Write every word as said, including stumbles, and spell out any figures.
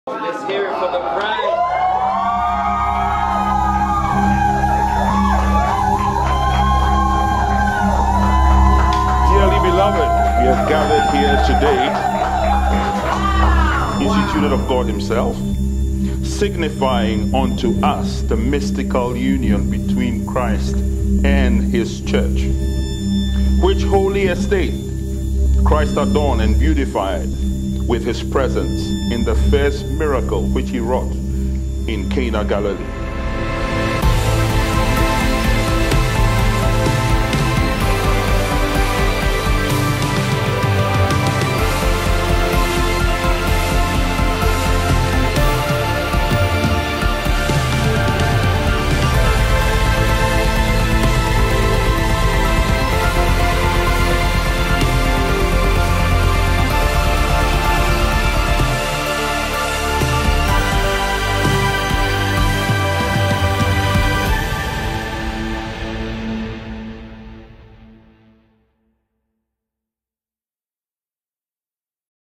Let's hear it for the bride. Dearly beloved, we have gathered here today, instituted of God Himself, signifying unto us the mystical union between Christ and His church, which holy estate Christ adorned and beautified with His presence in the first miracle which He wrought in Cana, Galilee.